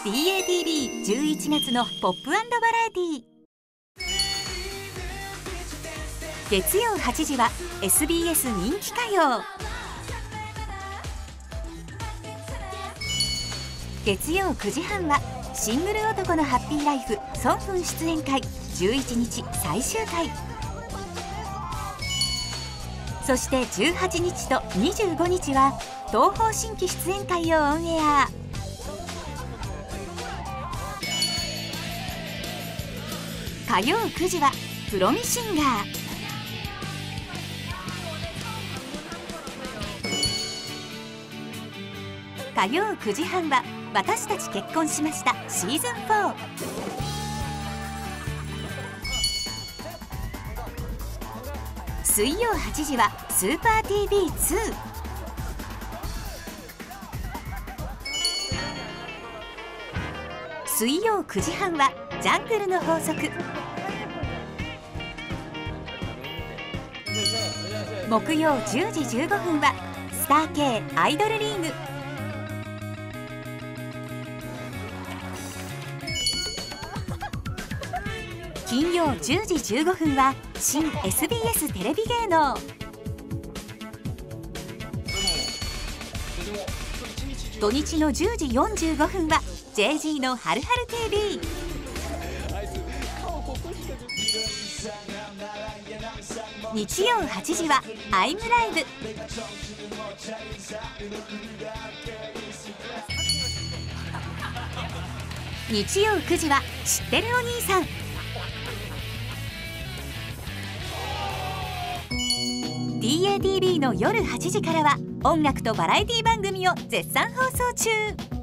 DATV11 月のポップ&バラエティ。月曜8時は SBS 人気歌謡。月曜9時半はシングル男のハッピーライフソンフン出演会11日最終回。そして18日と25日は東宝新規出演会をオンエア。火曜9時はプロミシンガー。火曜9時半は私たち結婚しましたシーズン4。水曜8時はスーパー TV2。水曜9時半はジャングルの法則。木曜10時15分はスター K アイドルリーグ。金曜10時15分は新 SBS テレビ芸能。土日の10時45分は JG のはるはる TV。日曜8時はアイムライブ。日曜9時は知ってるお兄さん。DATV の夜8時からは音楽とバラエティ番組を絶賛放送中。